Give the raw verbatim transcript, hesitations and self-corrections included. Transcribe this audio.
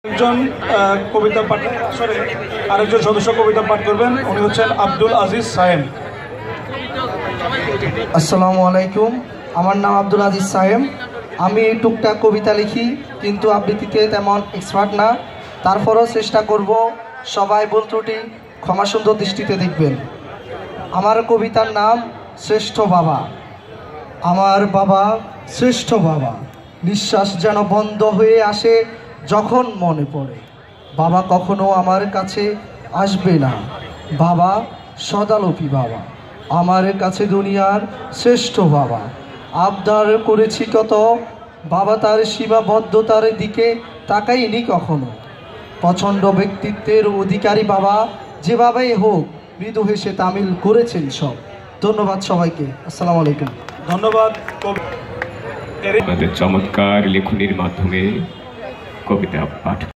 একজন কবিতা পাঠ সরি আরেকজন সদস্য কবিতা পাঠ করবেন, উনি হচ্ছেন আব্দুল আজিজ সায়েম। আসসালামু আলাইকুম, আমার নাম আব্দুল আজিজ সায়েম। আমি টুকটাক কবিতা লিখি, কিন্তু আবৃত্তিতে তেমন এক্সপার্ট না। তারপরও চেষ্টা করব, সবাই ভুল ত্রুটি ক্ষমা সুন্দর দৃষ্টিতে দেখবেন। আমার কবিতার নাম শ্রেষ্ঠ বাবা। আমার বাবা শ্রেষ্ঠ বাবা, নিঃশ্বাস যেন বন্ধ হয়ে আসে যখন মনে পড়ে। বাবা কখনো আমার কাছে আসবে না, বাবা সদালোপী বাবা, আমার কাছে দুনিয়ার শ্রেষ্ঠ বাবা। আবদার করেছি কত, বাবা তার সীমাবদ্ধতার দিকে তাকাইনি কখনো। প্রচণ্ড ব্যক্তিত্বের অধিকারী বাবা, যেভাবেই হোক মৃদু হেসে তামিল করেছেন সব। ধন্যবাদ সবাইকে, আসসালামু আলাইকুম। ধন্যবাদ। আমাদের চমৎকার লেখনীর মাধ্যমে কবিতা পাঠ